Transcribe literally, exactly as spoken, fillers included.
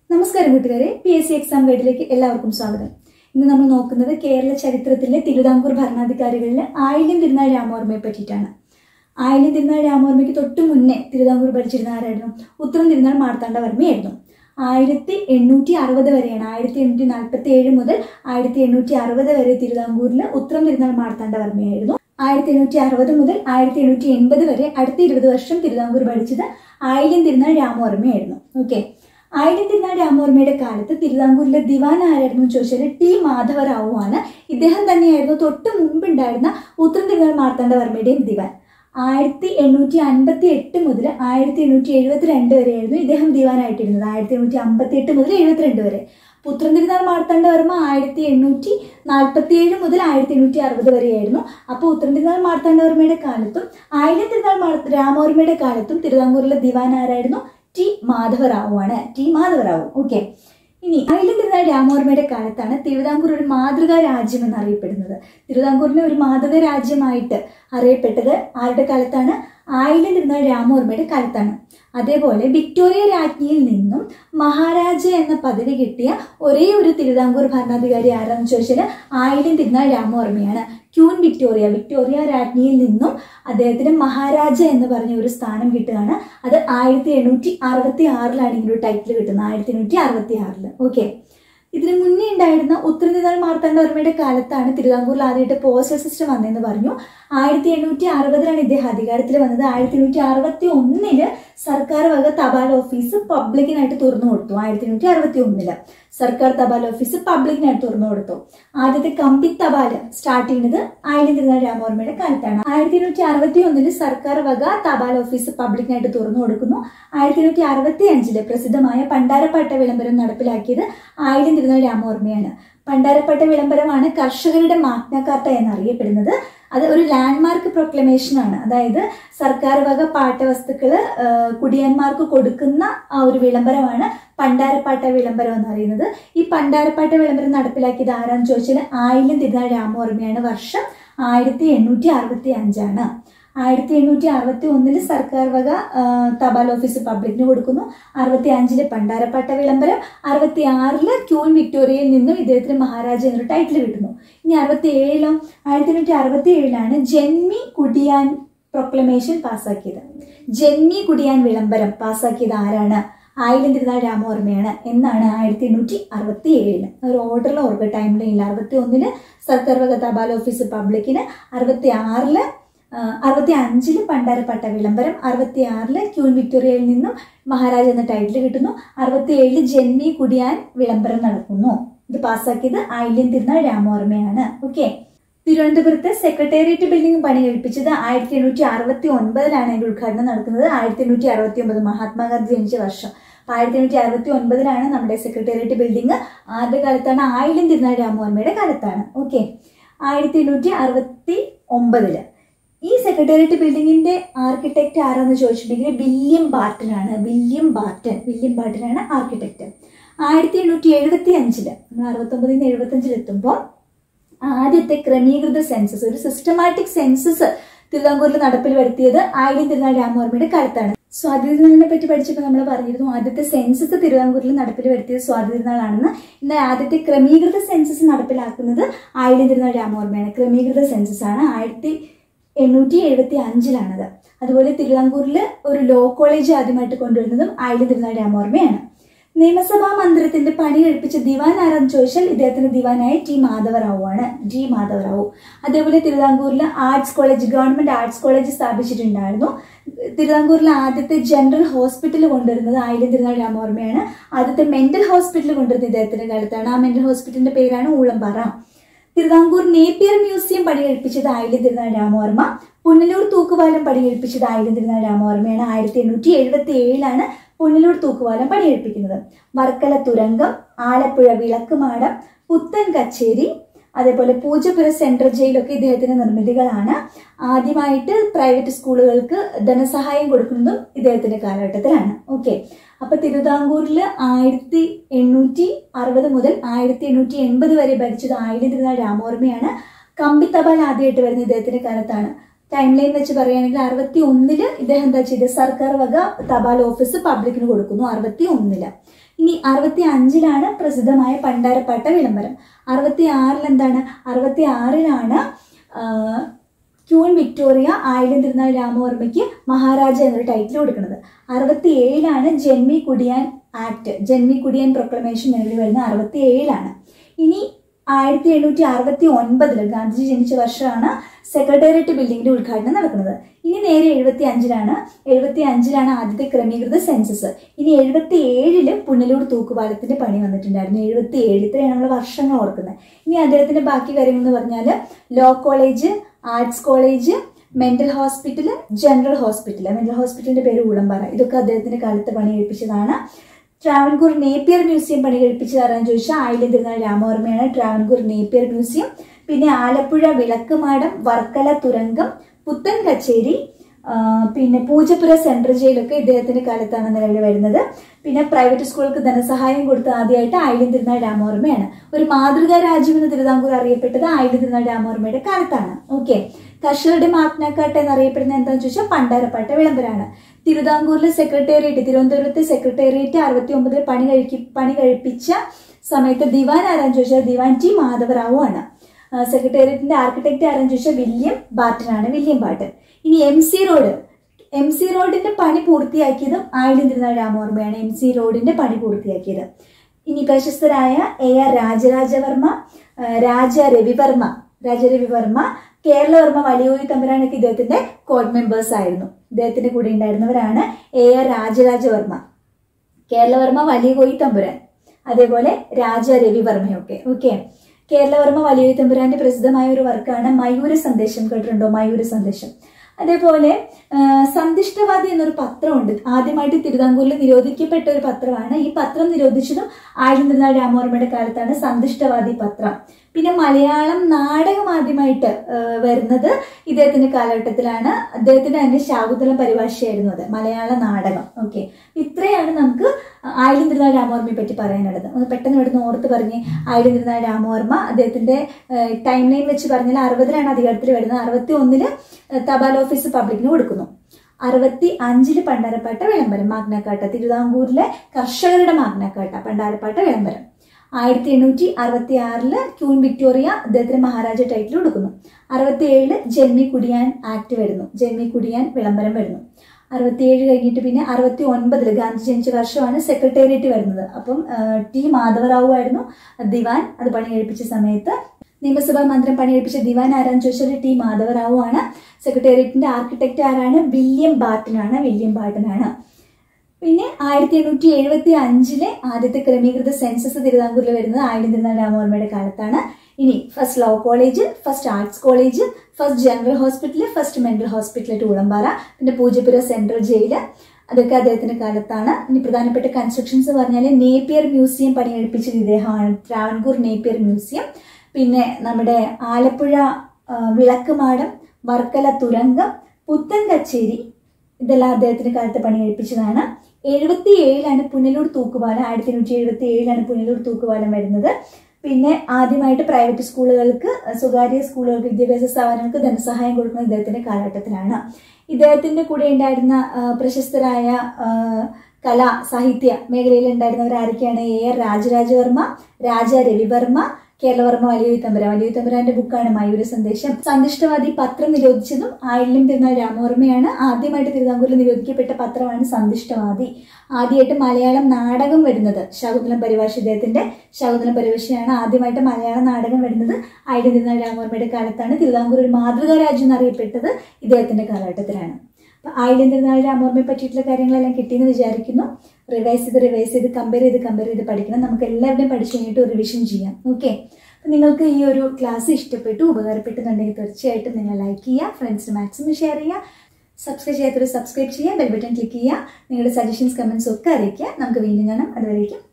നമസ്കാരം കൂട്ടുകാരെ, P S C exam ഗൈഡിലേക്ക് എല്ലാവർക്കും സ്വാഗതം. ഇന്ന് നമ്മൾ നോക്കുന്നത് കേരള ചരിത്രത്തിലെ തിരുവിതാംകൂർ ഭരണാധികാരികളിലെ ആയില്യം തിരുനാൾ രാമവർമ്മയെ പറ്റിയിട്ടാണ്. ആയില്യം തിരുനാൾ രാമവർമ്മയ്ക്ക് തൊട്ടു മുന്നേ തിരുവിതാംകൂർ ഭരിച്ചിരുന്ന ആരായിരുന്നു? ഉത്രം തിരുനാൾ മാർത്താണ്ഡവർമ്മയായിരുന്നു. ആയിരത്തി എണ്ണൂറ്റി അറുപത് വരെയാണ്, ആയിരത്തി എണ്ണൂറ്റി നാൽപ്പത്തി ഏഴ് മുതൽ ആയിരത്തി എണ്ണൂറ്റി അറുപത് വരെ തിരുവിതാംകൂറിൽ ഉത്രം തിരുനാൾ മാർത്താണ്ഡവർമ്മയായിരുന്നു. ആയിരത്തി എണ്ണൂറ്റി അറുപത് മുതൽ ആയിരത്തി എണ്ണൂറ്റി എൺപത് വരെ അടുത്ത ഇരുപത് വർഷം തിരുവിതാംകൂർ ഭരിച്ചത് ആയില്യം തിരുനാൾ രാമവർമ്മയായിരുന്നു. ഓക്കെ, ആയില്യം തിരുനാൾ രാമവർമ്മയുടെ കാലത്ത് തിരുവിതാംകൂറിലെ ദിവാൻ ആരായിരുന്നു എന്ന് ചോദിച്ചാൽ ടി മാധവറാവു ആണ്. ഇദ്ദേഹം തന്നെയായിരുന്നു തൊട്ട് മുമ്പുണ്ടായിരുന്ന ഉത്രം തിരുനാൾ മാർത്താണ്ഡവർമ്മയുടെയും ദിവാൻ. ആയിരത്തി എണ്ണൂറ്റി അൻപത്തി എട്ട് മുതൽ ആയിരത്തി എണ്ണൂറ്റി എഴുപത്തി രണ്ട് വരെയായിരുന്നു ഇദ്ദേഹം ദിവാനായിട്ടിരുന്നത്. ആയിരത്തി എണ്ണൂറ്റി അമ്പത്തി എട്ട് മുതൽ എഴുപത്തിരണ്ട് വരെ. ഉത്രം തിരുനാൾ മാർത്താണ്ഡവർമ്മ ആയിരത്തി എണ്ണൂറ്റി നാൽപ്പത്തി ഏഴ് മുതൽ ആയിരത്തി എണ്ണൂറ്റി അറുപത് വരെയായിരുന്നു. അപ്പോൾ ഉത്രം തിരുനാൾ മാർത്താണ്ഡവർമ്മയുടെ കാലത്തും ആയില്യം തിരുനാൾ രാമവർമ്മയുടെ കാലത്തും തിരുവിതാംകൂറിലെ ദിവാൻ ആരായിരുന്നു? ടി മാധവറാവു ആണ്. ടി മാധവറാവു. ഓക്കെ, ഇനി ആയില്യം തിരുനാൾ രാമവർമ്മയുടെ കാലത്താണ് തിരുവിതാംകൂർ ഒരു മാതൃകാ രാജ്യം എന്നറിയപ്പെടുന്നത്. തിരുവിതാംകൂറിനെ ഒരു മാതൃകാ രാജ്യമായിട്ട് അറിയപ്പെട്ടത് ആരുടെ കാലത്താണ്? ആയില്യം തിരുനാൾ രാമവർമ്മയുടെ കാലത്താണ്. അതേപോലെ വിക്ടോറിയ രാജ്ഞിയിൽ നിന്നും മഹാരാജ എന്ന പദവി കിട്ടിയ ഒരേ ഒരു തിരുവിതാംകൂർ ഭരണാധികാരി ആരാന്ന് ചോദിച്ചാൽ ആയില്യം തിരുനാൾ രാമവർമ്മയാണ്. ക്യൂൻ വിക്ടോറിയ, വിക്ടോറിയ രാജ്ഞിയിൽ നിന്നും അദ്ദേഹത്തിന് മഹാരാജ എന്ന് പറഞ്ഞ ഒരു സ്ഥാനം കിട്ടുകയാണ്. അത് ആയിരത്തി എണ്ണൂറ്റി അറുപത്തി ആറിലാണ് ഇങ്ങനെ ഒരു ടൈറ്റിൽ കിട്ടുന്നത്. ആയിരത്തി എണ്ണൂറ്റി അറുപത്തി ആറില് ഓക്കെ, ഇതിന് മുന്നേ ഉണ്ടായിരുന്ന ഉത്രം തിരുനാൾ മാർത്താണ്ഡവർമ്മയുടെ കാലത്താണ് തിരുവിതാംകൂറിൽ ആദ്യമായിട്ട് പോസ്റ്റൽ സിസ്റ്റം വന്നതെന്ന് പറഞ്ഞു. ആയിരത്തി എണ്ണൂറ്റി അറുപതിലാണ് ഇദ്ദേഹം അധികാരത്തിൽ വന്നത്. ആയിരത്തി എണ്ണൂറ്റി അറുപത്തി ഒന്നില് സർക്കാർ വക തപാൽ ഓഫീസ് പബ്ലിക്കിനായിട്ട് തുറന്നു കൊടുത്തു. ആയിരത്തി എണ്ണൂറ്റി അറുപത്തി ഒന്നില് സർക്കാർ തപാൽ ഓഫീസ് പബ്ലിക്കിനായിട്ട് തുറന്നു കൊടുത്തു. ആദ്യത്തെ കമ്പി തപാൽ സ്റ്റാർട്ട് ചെയ്യുന്നത് ആയില്യം തിരുനാൾ രാമവർമ്മയുടെ കാലത്താണ്. ആയിരത്തി എണ്ണൂറ്റി അറുപത്തി ഒന്നില് സർക്കാർ വക തപാൽ ഓഫീസ് പബ്ലിക്കിനായിട്ട് തുറന്നു കൊടുക്കുന്നു. ആയിരത്തി എണ്ണൂറ്റി അറുപത്തി അഞ്ചില് പ്രസിദ്ധമായ പണ്ടാരപ്പാട്ട വിളംബരം നടപ്പിലാക്കിയത് ആയില്യം തിരുനാൾ രാമവർമ്മയാണ്. പണ്ടാരപ്പാട്ട വിളംബരമാണ് കർഷകരുടെ മാഗ്ന കാർട്ട എന്നറിയപ്പെടുന്നത്. അത് ഒരു ലാൻഡ്മാർക്ക് പ്രൊക്ലമേഷൻ ആണ്. അതായത് സർക്കാർ വക പാട്ടവസ്തുക്കള് കുടിയന്മാർക്ക് കൊടുക്കുന്ന ആ ഒരു വിളംബരമാണ് പണ്ടാരപ്പാട്ട വിളംബരം എന്ന് പറയുന്നത്. ഈ പണ്ടാരപ്പാട്ട വിളംബരം നടപ്പിലാക്കിയത് ആരാന്ന് ചോദിച്ചാൽ ആയില്യം തിരുനാൾ രാമവർമ്മയാണ്. വർഷം ആയിരത്തി എണ്ണൂറ്റി അറുപത്തി അഞ്ചാണ്. ആയിരത്തി എണ്ണൂറ്റി അറുപത്തി ഒന്നില് സർക്കാർ വക തപാൽ ഓഫീസ് പബ്ലിക്കിന് കൊടുക്കുന്നു. അറുപത്തി അഞ്ചില് പണ്ടാരപ്പാട്ട വിളംബരം. അറുപത്തി ആറില് ക്യൂൻ വിക്ടോറിയയിൽ നിന്നും ഇദ്ദേഹത്തിന് മഹാരാജ എന്നൊരു ടൈറ്റിൽ കിട്ടുന്നു. ഇനി അറുപത്തി ഏഴിലോ ആയിരത്തി എണ്ണൂറ്റി അറുപത്തി ഏഴിലാണ് ജന്മി കുടിയാൻ പ്രൊക്ലമേഷൻ പാസ്സാക്കിയത്. ജന്മി കുടിയാൻ വിളംബരം പാസ്സാക്കിയത് ആരാണ്? ആയില്യം തിരുനാൾ രാമവർമ്മയാണ് എന്നാണ് ആയിരത്തി എണ്ണൂറ്റി അറുപത്തി ഏഴില്. ഒരു ഓർഡറിൽ ഓർക്കുക, ടൈം ലൈനിൽ. അറുപത്തി ഒന്നില് സർക്കാർ വക തപാൽ ഓഫീസ് പബ്ലിക്കിന്, അറുപത്തി ആറില് അറുപത്തി അഞ്ചില് പണ്ടാരപ്പാട്ട വിളംബരം, അറുപത്തി ആറില് ക്യൂൻ വിക്ടോറിയയിൽ നിന്നും മഹാരാജ എന്ന ടൈറ്റിൽ കിട്ടുന്നു. അറുപത്തി ഏഴില് ജന്മി കുടിയാൻ വിളംബരം നടക്കുന്നു. ഇത് പാസ്സാക്കിയത് ആയില്യം തിരുനാൾ രാമവർമ്മയാണ്. ഓക്കെ, തിരുവനന്തപുരത്ത് സെക്രട്ടേറിയറ്റ് ബിൽഡിംഗ് പണി കഴിപ്പിച്ചത് ആയിരത്തി എണ്ണൂറ്റി അറുപത്തി ഒൻപതിലാണ് അതിന്റെ ഉദ്ഘാടനം നടക്കുന്നത്. ആയിരത്തി എണ്ണൂറ്റി അറുപത്തി ഒമ്പത് മഹാത്മാഗാന്ധി ജനിച്ച വർഷം. ആയിരത്തി എണ്ണൂറ്റി അറുപത്തി ഒൻപതിലാണ് നമ്മുടെ സെക്രട്ടേറിയറ്റ് ബിൽഡിംഗ്. ആദ്യ കാലത്താണ്? ആയില്യം തിരുനാൾ രാമവർമ്മയുടെ കാലത്താണ്. ഓക്കെ, ആയിരത്തി എണ്ണൂറ്റി അറുപത്തി ഒമ്പതില് ഈ സെക്രട്ടേറിയറ്റ് ബിൽഡിങ്ങിന്റെ ആർക്കിടെക്ട് ആരാന്ന് ചോദിച്ചിട്ടുണ്ടെങ്കിൽ വില്യം ബാർട്ടൻ ആണ്. വില്യം ബാർട്ടൻ വില്യം ബാർട്ടൻ ആണ് ആർക്കിടെക്ട്. ആയിരത്തി എണ്ണൂറ്റി എഴുപത്തി അഞ്ചില് നമ്മൾ അറുപത്തി ഒമ്പതിൽ നിന്ന് എഴുപത്തി അഞ്ചിൽ എത്തുമ്പോൾ ആദ്യത്തെ ക്രമീകൃത സെൻസസ്, ഒരു സിസ്റ്റമാറ്റിക് സെൻസസ് തിരുവിതാംകൂറിൽ നടപ്പിൽ വരുത്തിയത് ആയില്യം തിരുനാൾ രാമവർമ്മയുടെ കാലത്താണ്. സ്വാതി തിരുനാളിനെ പറ്റി പഠിച്ചപ്പോൾ നമ്മൾ പറഞ്ഞിരുന്നു ആദ്യത്തെ സെൻസസ് തിരുവിതാംകൂറിൽ നടപ്പിൽ വരുത്തിയത് സ്വാതി തിരുനാളാണെന്ന്. എന്നാൽ ആദ്യത്തെ ക്രമീകൃത സെൻസസ് നടപ്പിലാക്കുന്നത് ആയില്യം തിരുനാൾ രാമവർമ്മയാണ്. ക്രമീകൃത സെൻസസ് ആണ് ആയിരത്തി എണ്ണൂറ്റി എഴുപത്തി അഞ്ചിലാണത്. അതുപോലെ തിരുവിതാംകൂറിൽ ഒരു ലോ കോളേജ് ആദ്യമായിട്ട് കൊണ്ടുവരുന്നതും ആയില്യം തിരുനാൾ രാമവർമ്മയാണ്. നിയമസഭാ മന്ദിരത്തിന്റെ പണി കഴിപ്പിച്ച ദിവാൻ ആരാന്ന് ചോദിച്ചാൽ ഇദ്ദേഹത്തിന്റെ ദിവാനായ ടി മാധവറാവു ആണ്. ടി മാധവറാവു. അതേപോലെ തിരുവിതാംകൂറിൽ arts college, government arts college സ്ഥാപിച്ചിട്ടുണ്ടായിരുന്നു. തിരുവിതാംകൂറിലെ ആദ്യത്തെ ജനറൽ ഹോസ്പിറ്റൽ കൊണ്ടുവരുന്നത് ആയില്യം തിരുനാൾ രാമവർമ്മയാണ്. ആദ്യത്തെ മെന്റൽ ഹോസ്പിറ്റൽ കൊണ്ടുവരുന്നത് ഇദ്ദേഹത്തിന്റെ കാലത്താണ്. ആ മെന്റൽ ഹോസ്പിറ്റലിന്റെ പേരാണ് ഊളംപാറ. തിരുവിതാംകൂർ നേപ്പിയർ മ്യൂസിയം പണി കഴിപ്പിച്ചത് ആയില്യം തിരുനാൾ രാമവർമ്മ. പുനലൂർ തൂക്കുപാലം പണി കഴിപ്പിച്ചത് ആയില്യം തിരുനാൾ രാമവർമ്മയാണ്. ആയിരത്തി എണ്ണൂറ്റി എഴുപത്തി ഏഴിലാണ് പുനലൂർ തൂക്കുപാലം പണി കഴിപ്പിക്കുന്നത്. വർക്കല തുരങ്കം, ആലപ്പുഴ വിളക്കുമാടം, പുത്തൻ കച്ചേരി, അതേപോലെ പൂജപ്പുര സെൻട്രൽ ജയിലൊക്കെ ഇദ്ദേഹത്തിന്റെ നിർമ്മിതികളാണ്. ആദ്യമായിട്ട് പ്രൈവറ്റ് സ്കൂളുകൾക്ക് ധനസഹായം കൊടുക്കുന്നതും ഇദ്ദേഹത്തിന്റെ കാലഘട്ടത്തിലാണ്. ഓക്കെ, അപ്പൊ തിരുവിതാംകൂറിൽ ആയിരത്തി എണ്ണൂറ്റി അറുപത് മുതൽ ആയിരത്തി എണ്ണൂറ്റി എൺപത് വരെ ഭരിച്ചത് ആയില്യം തിരുനാൾ രാമവർമ്മയാണ്. കമ്പി തപാൽ ആദ്യമായിട്ട് വരുന്ന ഇദ്ദേഹത്തിന്റെ കാലത്താണ്. ടൈം ലൈൻ വെച്ച് പറയുകയാണെങ്കിൽ അറുപത്തി ഒന്നില് ഇദ്ദേഹം എന്താ ചെയ്തത്? സർക്കാർ വക തപാൽ ഓഫീസ് പബ്ലിക്കിന് കൊടുക്കുന്നു. അറുപത്തി ഒന്നില് ഇനി അറുപത്തി അഞ്ചിലാണ് പ്രസിദ്ധമായ പണ്ടാരപ്പാട്ട വിളംബരം. അറുപത്തി ആറിൽ എന്താണ് അറുപത്തി ആറിലാണ് ക്യൂൻ വിക്ടോറിയ ആയില്യം തിരുനാൾ രാമവർമ്മയ്ക്ക് മഹാരാജ എന്നൊരു ടൈറ്റിൽ കൊടുക്കുന്നത്. അറുപത്തി ഏഴിലാണ് ജന്മി കുടിയാൻ ആക്ട് ജന്മി കുടിയാൻ പ്രൊക്ലമേഷൻ നിലവിൽ വരുന്ന അറുപത്തി ഏഴിലാണ്. ഇനി ആയിരത്തി എണ്ണൂറ്റി അറുപത്തി ഒൻപതില് ഗാന്ധിജി ജനിച്ച വർഷമാണ് സെക്രട്ടേറിയറ്റ് ബിൽഡിങ്ങിന്റെ ഉദ്ഘാടനം നടക്കുന്നത്. ഇനി നേരെ എഴുപത്തി അഞ്ചിലാണ് എഴുപത്തി അഞ്ചിലാണ് ആദ്യത്തെ ക്രമീകൃത സെൻസസ്. ഇനി എഴുപത്തി ഏഴില് പുനലൂർ തൂക്കുപാലത്തിന്റെ പണി വന്നിട്ടുണ്ടായിരുന്നു. എഴുപത്തി ഏഴ് ഇത്രയാണ് നമ്മൾ വർഷങ്ങൾ ഓർക്കുന്നത്. ഇനി അദ്ദേഹത്തിന്റെ ബാക്കി കാര്യങ്ങൾ എന്ന് പറഞ്ഞാൽ law college, arts college, mental hospital, general hospital. Mental ഹോസ്പിറ്റലിന്റെ പേര് ഊളംപാറ. ഇതൊക്കെ അദ്ദേഹത്തിന്റെ കാലത്ത് പണി കഴിപ്പിച്ചതാണ്. ട്രാവൻകൂർ നേപ്പിയർ മ്യൂസിയം പണി കഴിപ്പിച്ചത് ആരാന്ന് ചോദിച്ചാൽ ആയില്യം തിരുനാൾ രാമവർമ്മയാണ്. Travancore Napier museum. പിന്നെ ആലപ്പുഴ വിളക്കുമാടം, വർക്കല തുരങ്കം, പുത്തൻ കച്ചേരി, പിന്നെ പൂജപ്പുര സെൻട്രൽ ജയിലൊക്കെ ഇദ്ദേഹത്തിന്റെ കാലത്താണ് നിലവിൽ വരുന്നത്. പിന്നെ പ്രൈവറ്റ് സ്കൂളുകൾക്ക് ധനസഹായം കൊടുത്ത ആദ്യമായിട്ട് ആയില്യം തിരുനാൾ രാമവർമ്മയാണ്. ഒരു മാതൃകാ രാജ്യം എന്ന് തിരുവിതാംകൂർ അറിയപ്പെട്ടത് ആയില്യം തിരുനാൾ രാമവർമ്മയുടെ കാലത്താണ്. ഓക്കെ. കർഷകരുടെ മാഗ്നാക്കാർട്ട എന്നറിയപ്പെടുന്നത് എന്താണെന്ന് ചോദിച്ചാൽ പണ്ടാരപ്പാട്ട വിളംബരമാണ്. തിരുവിതാംകൂറിലെ സെക്രട്ടേറിയറ്റ് തിരുവനന്തപുരത്തെ സെക്രട്ടേറിയറ്റ് അറുപത്തി ഒമ്പതിൽ പണി കഴിക്കി പണി കഴിപ്പിച്ച സമയത്ത് ദിവാൻ ആരാന്ന് ചോദിച്ചാൽ ദിവാൻ ടി മാധവറാവു ആണ്. സെക്രട്ടേറിയറ്റിന്റെ ആർക്കിടെക്ട് ആരാന്ന് ചോദിച്ചാൽ വില്യം ബാർട്ടൻ ആണ്. William Barton. ഇനി M C road M C റോഡിന്റെ പണി പൂർത്തിയാക്കിയതും ആയില്യം തിരുനാൾ രാമവർമ്മയാണ്. എം സി റോഡിന്റെ പണി പൂർത്തിയാക്കിയത്. ഇനി പ്രശസ്തരായ എ ആർ രാജരാജവർമ്മ, രാജ രവിവർമ്മ രാജ രവിവർമ്മ കേരളവർമ്മ വലിയോയി തമ്പുരാനൊക്കെ ഇദ്ദേഹത്തിന്റെ കോഡ് മെമ്പേഴ്സ് ആയിരുന്നു. ഇദ്ദേഹത്തിന്റെ കൂടെ ഉണ്ടായിരുന്നവരാണ് എ ആർ രാജരാജവർമ്മ, കേരളവർമ്മ വലിയോയി തമ്പുരാൻ, അതേപോലെ രാജ രവിവർമ്മയൊക്കെ. ഓക്കെ. കേരളവർമ്മ വലിയോയി തമ്പുരാന്റെ പ്രസിദ്ധമായ ഒരു വർക്കാണ് മയൂര സന്ദേശം. കേട്ടിട്ടുണ്ടോ? മയൂര സന്ദേശം. അതേപോലെ സന്ദിഷ്ടവാദി എന്നൊരു പത്രമുണ്ട്. ആദ്യമായിട്ട് തിരുവിതാംകൂറിൽ നിരോധിക്കപ്പെട്ട ഒരു പത്രമാണ്. ഈ പത്രം നിരോധിച്ചതും ആയില്യം തിരുനാൾ രാമവർമ്മയുടെ കാലത്താണ്. സന്ദിഷ്ടവാദി പത്രം. പിന്നെ മലയാളം നാടകം ആദ്യമായിട്ട് വരുന്നത് ഇദ്ദേഹത്തിന്റെ കാലഘട്ടത്തിലാണ്. അദ്ദേഹത്തിന്റെ തന്നെ ശാകുന്തളം പരിഭാഷയായിരുന്നു അത്, മലയാള നാടകം. ഓക്കെ. ഇത്രയാണ് നമുക്ക് ആയില്യം തിരുനാൾ രാമവർമ്മയെ പറ്റി പറയാനുള്ളത്. ഒന്ന് പെട്ടെന്ന് ഇവിടുന്ന് ഓർത്ത് പറഞ്ഞ് ആയില്യം തിരുനാൾ രാമവർമ്മ അദ്ദേഹത്തിന്റെ ടൈം ലൈൻ വെച്ച് പറഞ്ഞാൽ അറുപതിലാണ് അധികാരത്തിൽ വരുന്നത്. അറുപത്തി ഒന്നില് തപാൽ ഓഫീസ് പബ്ലിക്കിന് കൊടുക്കുന്നു. അറുപത്തി അഞ്ചില് പണ്ടാരപ്പാട്ട വിളംബരം, മാഗ്നാക്കാർട്ട, തിരുവിതാംകൂറിലെ കർഷകരുടെ മാഗ്നാക്കാർട്ട, പണ്ടാരപ്പാട്ട വിളംബരം. ആയിരത്തി എണ്ണൂറ്റി അറുപത്തി ആറില് ക്യൂൻ വിക്ടോറിയ അദ്ദേഹത്തിന് മഹാരാജ ടൈറ്റിൽ കൊടുക്കുന്നു. അറുപത്തി ഏഴില് ജന്മി കുടിയാൻ ആക്ട് വരുന്നു, ജന്മി കുടിയാൻ വിളംബരം വരുന്നു. അറുപത്തിയേഴ് കഴിഞ്ഞിട്ട് പിന്നെ അറുപത്തി ഒൻപതില് ഗാന്ധി ജനിച്ച വർഷമാണ് സെക്രട്ടേറിയറ്റ് വരുന്നത്. അപ്പം ടി മാധവറാവു ആയിരുന്നു ദിവാൻ. അത് പണി കഴിപ്പിച്ച സമയത്ത് നിയമസഭാ മന്ദിരം പണി കഴിപ്പിച്ച ദിവാൻ ആരാന്ന് ചോദിച്ചാൽ ടി മാധവറാവു ആണ്. സെക്രട്ടേറിയറ്റിന്റെ ആർക്കിടെക്ട് ആരാണ്? വില്യം ബാർട്ടനാണ്. വില്യം ബാർട്ടനാണ്. പിന്നെ ആയിരത്തി എണ്ണൂറ്റി എഴുപത്തി അഞ്ചിലെ ആദ്യത്തെ ക്രമീകൃത സെൻസസ് തിരുവിതാംകൂറിൽ വരുന്നത് ആയില്യം തിരുനാൾ രാമവർമ്മയുടെ കാലത്താണ്. ഇനി first law college, first arts college, first general hospital, first mental hospital at Oolampara, പിന്നെ പൂജപ്പുര സെൻട്രൽ ജയില്, അതൊക്കെ അദ്ദേഹത്തിന്റെ കാലത്താണ്. ഇനി പ്രധാനപ്പെട്ട കൺസ്ട്രക്ഷൻസ് പറഞ്ഞാൽ നേപ്പിയർ മ്യൂസിയം പണി കഴിപ്പിച്ചത് ഇദ്ദേഹമാണ്. Travancore Napier museum. പിന്നെ നമ്മുടെ ആലപ്പുഴ വിളക്കുമാടം, വർക്കല തുരങ്കം, പുത്തൻ കച്ചേരി, ഇതെല്ലാം അദ്ദേഹത്തിന്റെ കാലത്ത് പണി കഴിപ്പിച്ചതാണ്. എഴുപത്തി ഏഴിലാണ് പുനലൂർ തൂക്കുപാലം. ആയിരത്തി എണ്ണൂറ്റി എഴുപത്തി ഏഴിലാണ് പുനലൂർ തൂക്കുപാലം വരുന്നത്. പിന്നെ ആദ്യമായിട്ട് പ്രൈവറ്റ് സ്കൂളുകൾക്ക്, സ്വകാര്യ സ്കൂളുകൾക്ക്, വിദ്യാഭ്യാസ സ്ഥാപനങ്ങൾക്ക് ധനസഹായം കൊടുക്കുന്നത് ഇദ്ദേഹത്തിന്റെ കാലഘട്ടത്തിലാണ്. ഇദ്ദേഹത്തിന്റെ കൂടെ ഉണ്ടായിരുന്ന പ്രശസ്തരായ കലാ സാഹിത്യ മേഖലയിൽ ഉണ്ടായിരുന്നവർ ആരൊക്കെയാണ്? A R Raja Raja Varma, Raja Ravi Varma, Kerala Varma Valiya Koyi Thampuran. വലിയോയി തമ്പുരാന്റെ ബുക്കാണ് മയൂര സന്ദേശം. സന്ദിഷ്ടവാദി പത്രം നിരോധിച്ചതും ആയില്യം തിരുനാൾ രാമവർമ്മയാണ്. ആദ്യമായിട്ട് തിരുവിതാംകൂറിൽ നിരോധിക്കപ്പെട്ട പത്രമാണ് സന്ദിഷ്ടവാദി. ആദ്യമായിട്ട് മലയാളം നാടകം വരുന്നത് ശാകുന്തളം പരിഭാഷ, ഇദ്ദേഹത്തിന്റെ ശാകുന്തളം പരിഭാഷയാണ്. ആദ്യമായിട്ട് മലയാളം നാടകം വരുന്നത് ആയില്യം തിരുനാൾ രാമവർമ്മയുടെ കാലത്താണ്. തിരുവിതാംകൂർ ഒരു മാതൃകാ രാജ്യം എന്നറിയപ്പെട്ടത് ഇദ്ദേഹത്തിന്റെ കാലഘട്ടത്തിലാണ്. അപ്പൊ ആയില്യം തിരുനാൾ രാമവർമ്മയെ പറ്റിയിട്ടുള്ള കാര്യങ്ങളെല്ലാം കിട്ടിയെന്ന് വിചാരിക്കുന്നു. റിവൈസ് ചെയ്ത് റിവൈസ് ചെയ്ത് കമ്പയർ ചെയ്ത് കമ്പയർ ചെയ്ത് പഠിക്കണം. നമുക്ക് എല്ലാവരുടെയും പഠിച്ചു കഴിഞ്ഞിട്ട് റിവിഷൻ ചെയ്യാം. ഓക്കെ. അപ്പം നിങ്ങൾക്ക് ഈ ഒരു ക്ലാസ് ഇഷ്ടപ്പെട്ടു, ഉപകാരപ്പെട്ടെന്നുണ്ടെങ്കിൽ തീർച്ചയായിട്ടും നിങ്ങൾ ലൈക്ക് ചെയ്യുക, ഫ്രണ്ട്സിന് മാക്സിമം ഷെയർ ചെയ്യുക, സബ്സ്ക്രൈബ് ചെയ്യാത്തവർ സബ്സ്ക്രൈബ് ചെയ്യുക, ബെൽ ബട്ടൺ ക്ലിക്ക് ചെയ്യുക, നിങ്ങളുടെ സജഷൻസ് കമൻസ് ഒക്കെ അറിയിക്കുക. നമുക്ക് വീണ്ടും കാണാം. അതുവരേക്കും